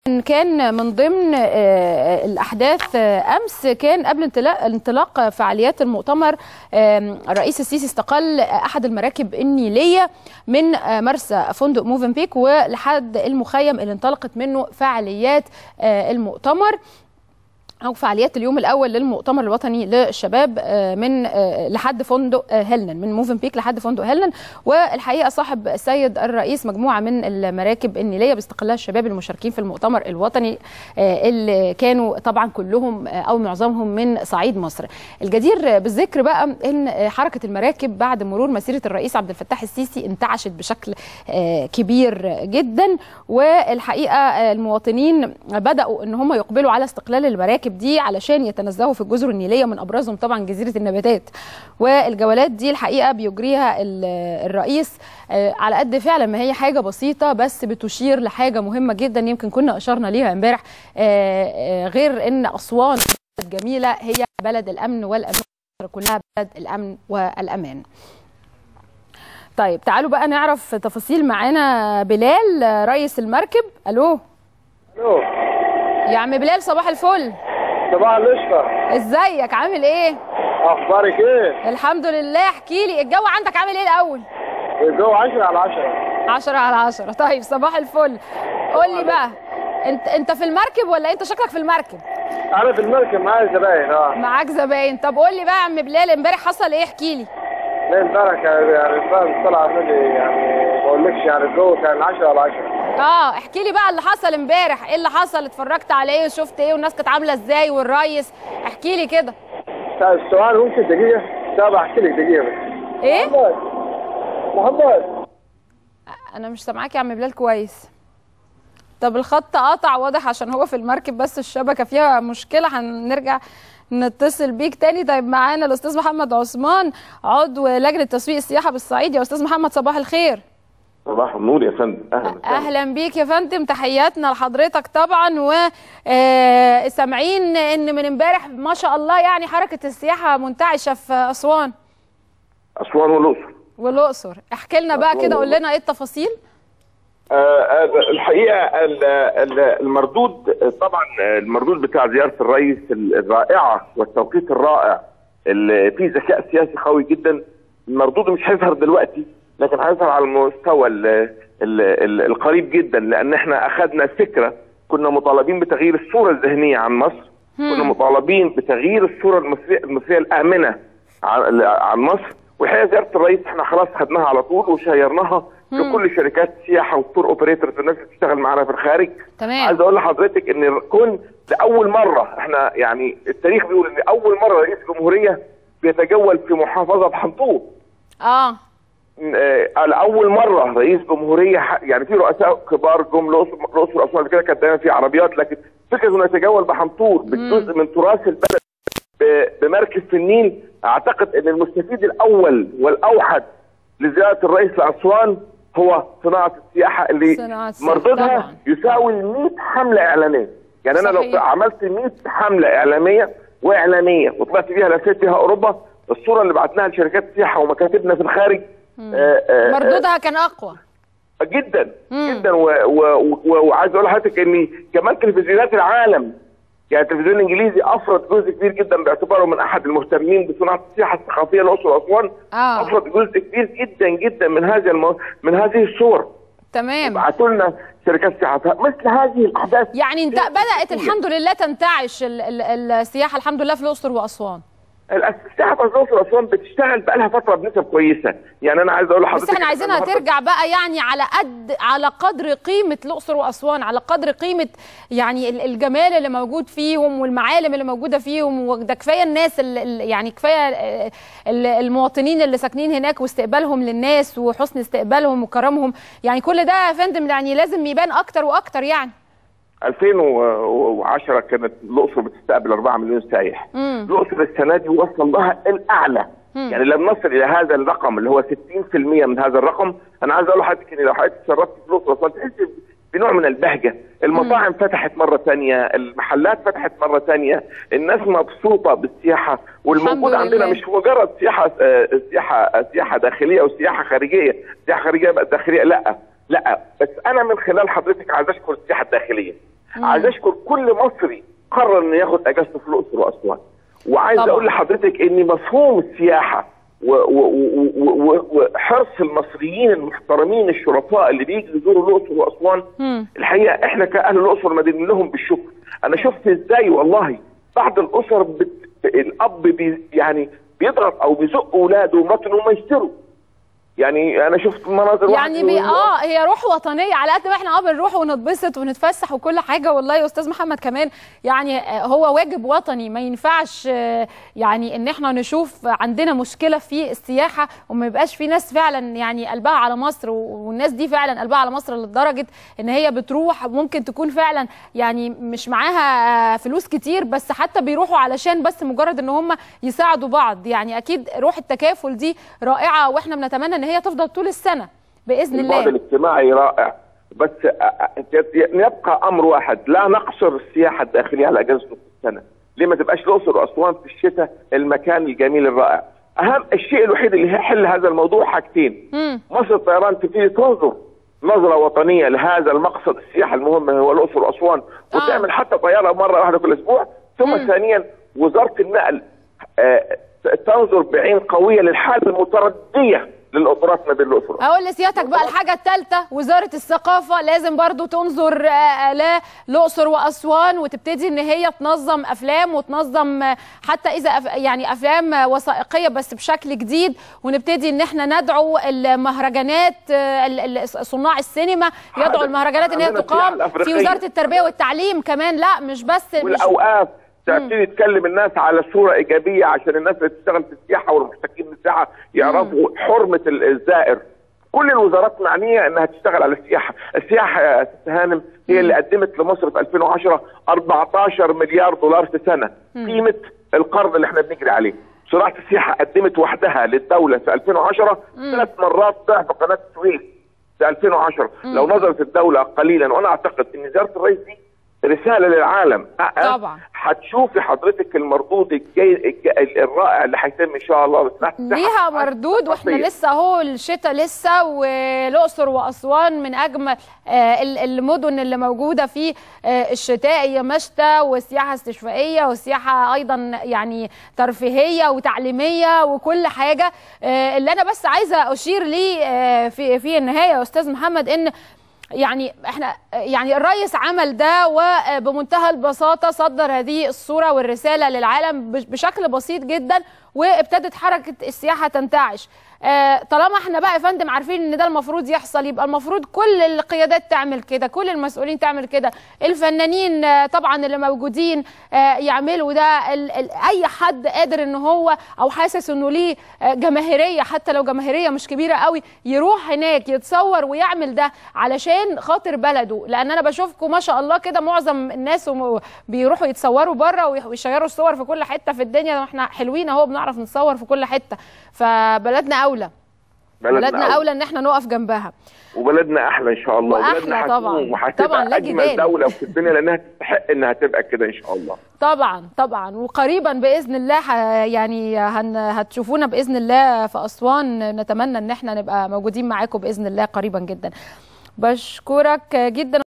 كان من ضمن الأحداث أمس كان قبل انطلاق فعاليات المؤتمر الرئيس السيسي استقل أحد المراكب النيلية من مرسى فندق موفنبيك ولحد المخيم اللي انطلقت منه فعاليات المؤتمر أو فعاليات اليوم الأول للمؤتمر الوطني للشباب من لحد فندق هيلنن، من موفنبيك لحد فندق هيلنن. والحقيقة صاحب السيد الرئيس مجموعة من المراكب النيلية باستقلال الشباب المشاركين في المؤتمر الوطني اللي كانوا طبعا كلهم أو معظمهم من صعيد مصر. الجدير بالذكر بقى إن حركة المراكب بعد مرور مسيرة الرئيس عبد الفتاح السيسي انتعشت بشكل كبير جدا، والحقيقة المواطنين بدأوا إن هم يقبلوا على استقلال المراكب دي علشان يتنزهوا في الجزر النيليه، من ابرزهم طبعا جزيره النباتات. والجولات دي الحقيقه بيجريها الرئيس على قد فعلا ما هي حاجه بسيطه، بس بتشير لحاجه مهمه جدا يمكن كنا اشرنا ليها امبارح، غير ان اسوان جميله، هي بلد الامن والامان، كلها بلد الامن والامان. طيب تعالوا بقى نعرف تفاصيل. معانا بلال رئيس المركب. الو يا عم بلال، صباح الفل. صباح القشطة. ازيك عامل ايه؟ اخبارك ايه؟ الحمد لله. احكي لي الجو عندك عامل ايه الاول؟ الجو 10/10. 10/10. طيب صباح الفل. قول لي بقى، انت في المركب ولا انت شكلك في المركب؟ انا في المركب معايا زباين. معاك زباين. طب قول لي بقى يا عم بلال، امبارح حصل ايه؟ احكي لي. لا امبارح يعني طلع مني، يعني ما اقولكش، يعني الجو كان 10/10. احكي لي بقى اللي حصل امبارح، ايه اللي حصل؟ اتفرجت على ايه وشفت ايه والناس كانت عامله ازاي والريس؟ احكي لي كده. السؤال ممكن دقيقة؟ طب احكي لك دقيقة بس. ايه؟ محمد انا مش سامعاك يا عم بلال كويس. طب الخط قطع واضح عشان هو في المركب، بس الشبكة فيها مشكلة، هنرجع نتصل بيك تاني. طيب معانا الاستاذ محمد عثمان، عضو لجنة تسويق السياحة بالصعيد. يا استاذ محمد صباح الخير. صباح النور يا فندم. اهلا بيك يا فندم، تحياتنا لحضرتك طبعا. وسامعين ان من امبارح ما شاء الله يعني حركة السياحة منتعشة في اسوان والاقصر. احكي لنا بقى كده، قول لنا ايه التفاصيل. الحقيقه المردود، طبعا المردود بتاع زياره الرئيس الرائعه والتوقيت الرائع اللي فيه ذكاء سياسي قوي جدا. المردود مش هيظهر دلوقتي، لكن هيظهر على المستوى القريب جدا، لان احنا اخذنا فكره. كنا مطالبين بتغيير الصوره الذهنيه عن مصر، كنا مطالبين بتغيير الصوره المصريه الامنه عن مصر. والحقيقه زياره الرئيس احنا خلاص خدناها على طول وشيرناها لكل شركات السياحه والتور اوبريتورز والناس اللي بتشتغل معانا في الخارج. تمام. عايز اقول لحضرتك ان كون لاول مره، احنا يعني التاريخ بيقول ان اول مره رئيس جمهوريه بيتجول في محافظه بحنطور. لأول مرة رئيس جمهورية، يعني في رؤساء كبار جم الأقصر وأسوان كده، كانت دايما في عربيات، لكن فكرة إنه يتجول بحنطور بجزء من تراث البلد بمركز في النيل. أعتقد إن المستفيد الأول والأوحد لزيارة الرئيس لأسوان هو صناعة السياحة اللي مردودها يساوي 100 حملة إعلانية. يعني أنا لو عملت 100 حملة إعلامية وطلعت بيها لفيت بيها أوروبا، الصورة اللي بعتناها لشركات السياحة ومكاتبنا في الخارج مردودها كان اقوى جدا جدا. وعايز اقول لحضرتك ان كمان تلفزيونات العالم، يعني التلفزيون الانجليزي افرد جزء كبير جدا باعتباره من احد المهتمين بصناعه السياحه الثقافيه الاقصر واسوان. افرد جزء كبير جدا جدا من هذه الصور. تمام. بعتوا لنا شركات سياحه مثل هذه الاحداث. يعني انت بدات الحمد لله تنتعش السياحه الحمد لله في الاقصر واسوان. السياحه في الاقصر واسوان بتشتغل بقى لها فتره بنسب كويسه. يعني انا عايز اقول لحضرتك بس احنا عايزينها ترجع بقى يعني على قدر قيمه الاقصر واسوان، على قدر قيمه يعني الجمال اللي موجود فيهم والمعالم اللي موجوده فيهم. وده كفايه الناس يعني كفايه المواطنين اللي ساكنين هناك واستقبالهم للناس وحسن استقبالهم وكرمهم. يعني كل ده يا فندم يعني لازم يبان اكتر واكتر. يعني 2010 كانت الأقصر بتستقبل 4 مليون سائح. الأقصر السنة دي وصل لها الأعلى. يعني لم نصل إلى هذا الرقم اللي هو 60% من هذا الرقم. أنا عايز أقول لحضرتك إن لو حضرتك اتشرفت في الأقصر وأسوان تحس بنوع من البهجة. المطاعم فتحت مرة ثانية، المحلات فتحت مرة ثانية، الناس مبسوطة بالسياحة. والموجود عندنا مش مجرد سياحة داخلية أو سياحة خارجية. سياحة خارجية بقت داخلية، لا، بس أنا من خلال حضرتك عايز أشكر السياحة الداخلية. عايز اشكر كل مصري قرر انه ياخد اجازته في الاقصر واسوان. وعايز اقول لحضرتك ان مفهوم السياحه وحرص المصريين المحترمين الشرفاء اللي بيجوا يزوروا الاقصر واسوان، الحقيقه احنا كاهل الاقصر مدين لهم بالشكر. انا شفت ازاي والله بعض الاسر الاب يعني بيضغط او بيزق اولاده مثلا وما يشتروا. يعني انا شفت مناظر يعني هي روح وطنيه على قد ما احنا بنروح ونتبسط ونتفسح وكل حاجه. والله يا استاذ محمد كمان يعني هو واجب وطني، ما ينفعش يعني ان احنا نشوف عندنا مشكله في السياحه وما يبقاش في ناس فعلا يعني قلبها على مصر، والناس دي فعلا قلبها على مصر لدرجه ان هي بتروح ممكن تكون فعلا يعني مش معاها فلوس كتير، بس حتى بيروحوا علشان بس مجرد ان هم يساعدوا بعض. يعني اكيد روح التكافل دي رائعه، واحنا بنتمنى ان هي تفضل طول السنه باذن الله. البعد الاجتماعي رائع، بس يبقى امر واحد، لا نقصر السياحه الداخليه على اجازه نص السنه. ليه ما تبقاش الاقصر واسوان في الشتاء المكان الجميل الرائع؟ اهم الشيء الوحيد اللي هيحل هذا الموضوع حاجتين. مصر الطيران تبتدي تنظر نظره وطنيه لهذا المقصد السياحي المهم هو الاقصر واسوان، وتعمل حتى طياره مره واحده في الاسبوع. ثم ثانيا وزاره النقل تنظر بعين قويه للحاله المترديه للقطارات ما بين الاقصر. اقول لسيادتك بقى الحاجه الثالثه، وزاره الثقافه لازم برضو تنظر للاقصر واسوان وتبتدي ان هي تنظم افلام وتنظم حتى اذا يعني افلام وثائقيه بس بشكل جديد، ونبتدي ان احنا ندعو المهرجانات، صناع السينما يدعوا المهرجانات ان هي تقام في وزاره التربيه والتعليم كمان. لا مش بس والاوقاف تبتدي تكلم الناس على صوره ايجابيه عشان الناس اللي تشتغل في السياحه والمحتكين من السياحه يعرفوا حرمه الزائر. كل الوزارات معنيه انها تشتغل على السياحه. السياحه يا ست هانم هي اللي قدمت لمصر في 2010 14 مليار دولار في سنه قيمه القرض اللي احنا بنجري عليه. صناعه السياحه قدمت وحدها للدوله في 2010 3 مرات ضعف قناه السويس في 2010. لو نظرت الدوله قليلا، وانا اعتقد ان زياره الرئيس دي رساله للعالم طبعا. هتشوفي حضرتك المردود الرائع اللي هيتم ان شاء الله. ليها مردود، واحنا لسه اهو الشتاء لسه، والاقصر واسوان من اجمل المدن اللي موجوده في الشتاء، هي مشتى وسياحه استشفائيه وسياحه ايضا يعني ترفيهيه وتعليميه وكل حاجه. اللي انا بس عايزه اشير ليه في النهايه يا استاذ محمد ان يعني احنا يعني الرئيس عمل ده وبمنتهى البساطه صدر هذه الصوره والرساله للعالم بشكل بسيط جدا، وابتدت حركه السياحه تنتعش. طالما احنا بقى يا فندم عارفين ان ده المفروض يحصل، يبقى المفروض كل القيادات تعمل كده، كل المسؤولين تعمل كده، الفنانين طبعا اللي موجودين يعملوا ده، اي حد قادر ان هو او حاسس انه ليه جماهيريه حتى لو جماهيريه مش كبيره قوي يروح هناك يتصور ويعمل ده علشان خاطر بلده. لان انا بشوفكم ما شاء الله كده معظم الناس بيروحوا يتصوروا بره ويشيروا الصور في كل حته في الدنيا، واحنا حلوين اهو بنعرف نتصور في كل حته، فبلدنا اولى ان احنا نقف جنبها، وبلدنا احلى ان شاء الله، وبلدنا طبعا وهتبقى اجمل دوله في الدنيا لانها تستحق انها تبقى كده ان شاء الله. طبعا وقريبا باذن الله يعني هتشوفونا باذن الله في اسوان. نتمنى ان احنا نبقى موجودين معاكم باذن الله قريبا جدا. بشكرك جدا.